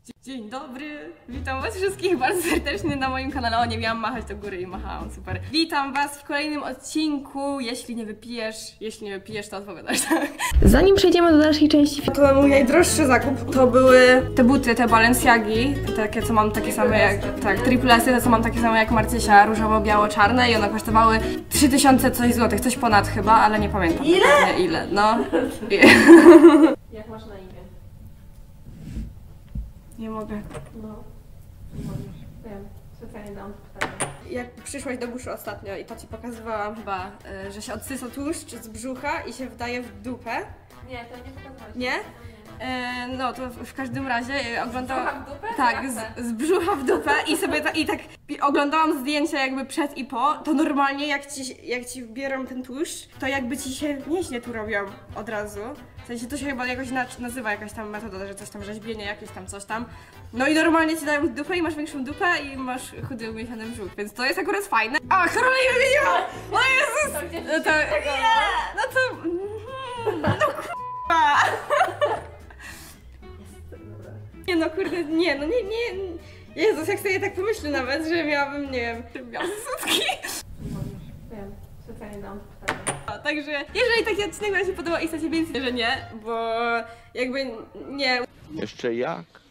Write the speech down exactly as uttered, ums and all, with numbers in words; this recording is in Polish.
Dzień dobry, witam was wszystkich bardzo serdecznie na moim kanale. O, nie miałam machać do góry i machałam, super. Witam was w kolejnym odcinku. Jeśli nie wypijesz, jeśli nie wypijesz, to odpowiadasz, tak? Zanim przejdziemy do dalszej części, to mój najdroższy zakup to były te buty, te Balenciagi, takie co mam takie same jak, tak, triplesy, te co mam takie same jak Marcysia, różowo-biało-czarne i one kosztowały trzy tysiące coś złotych, coś ponad chyba, ale nie pamiętam. Ile? Nie, ile, no. Jak masz na imię? Nie mogę. No, możesz. Wiem, specjalnie dałam pytanie. Jak przyszłaś do buszu ostatnio i to ci pokazywałam chyba, y, że się odsysa tłuszcz z brzucha i się wdaje w dupę. Nie, to nie pokazałaś. Nie? E, no to w, w każdym razie y, oglądałam. Z brzucha w dupę? Tak, z, z brzucha w dupę i sobie ta, i tak i oglądałam zdjęcia jakby przed i po, to normalnie jak ci, jak ci biorą ten tłuszcz, to jakby ci się mięśnie tu robią od razu. W sensie to się chyba jakoś nazywa jakaś tam metoda, że coś tam rzeźbienie, jakieś tam coś tam. No i normalnie ci dają w dupę i masz większą dupę i masz chudy umięśniony brzuch, więc to jest akurat fajne. A, Karola nie wymieniła! O Jezus! No to... Nie! No to... No k***a! Nie no kurde, nie, no nie, nie... Jezus, jak sobie tak pomyślę nawet, że miałabym, nie wiem, miałam sutki. Możesz. Wiem, specjalnie dałam pytanie. Także jeżeli taki odcinek wam się podobał i chcecie więcej, że nie, bo jakby nie. Jeszcze jak?